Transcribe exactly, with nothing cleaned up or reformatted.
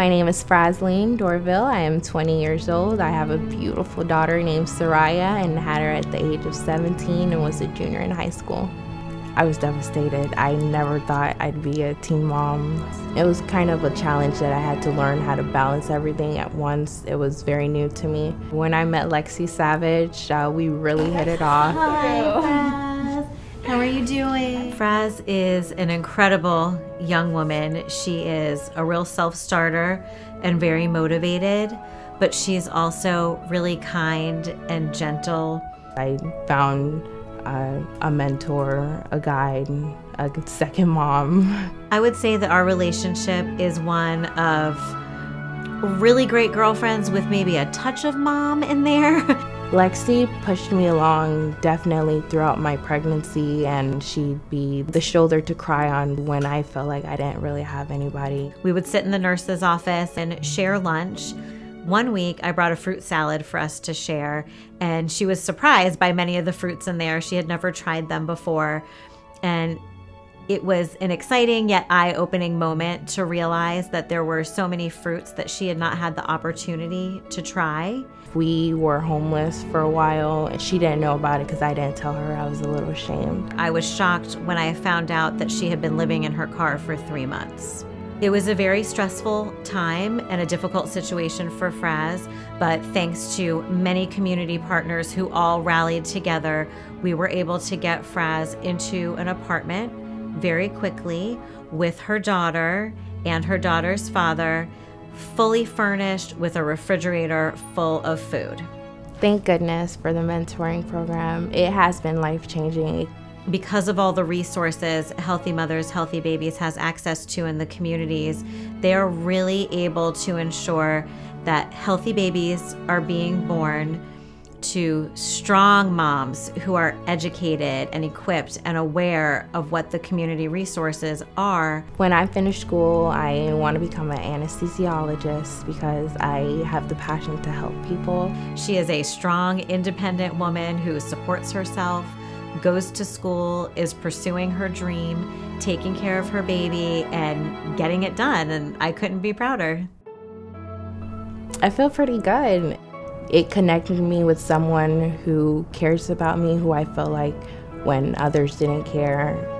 My name is Fraslene Dorville. I am twenty years old. I have a beautiful daughter named Soraya and had her at the age of seventeen and was a junior in high school. I was devastated. I never thought I'd be a teen mom. It was kind of a challenge that I had to learn how to balance everything at once. It was very new to me. When I met Lexi Savage, uh, we really hit it off. Hi, Fraz. How are you doing? Fraz is an incredible young woman. She is a real self-starter and very motivated, but she's also really kind and gentle. I found uh, a mentor, a guide, a second mom. I would say that our relationship is one of really great girlfriends with maybe a touch of mom in there. Lexi pushed me along definitely throughout my pregnancy, and she'd be the shoulder to cry on when I felt like I didn't really have anybody. We would sit in the nurse's office and share lunch. One week I brought a fruit salad for us to share, and she was surprised by many of the fruits in there. She had never tried them before, and it was an exciting yet eye-opening moment to realize that there were so many fruits that she had not had the opportunity to try. We were homeless for a while, and she didn't know about it because I didn't tell her. I was a little ashamed. I was shocked when I found out that she had been living in her car for three months. It was a very stressful time and a difficult situation for Fraz, but thanks to many community partners who all rallied together, we were able to get Fraz into an apartment very quickly with her daughter and her daughter's father, fully furnished with a refrigerator full of food. Thank goodness for the mentoring program. It has been life-changing. Because of all the resources Healthy Mothers, Healthy Babies has access to in the communities, they are really able to ensure that healthy babies are being born to strong moms who are educated and equipped and aware of what the community resources are. When I finish school, I want to become an anesthesiologist because I have the passion to help people. She is a strong, independent woman who supports herself, goes to school, is pursuing her dream, taking care of her baby, and getting it done, and I couldn't be prouder. I feel pretty good. It connected me with someone who cares about me, who I felt like when others didn't care.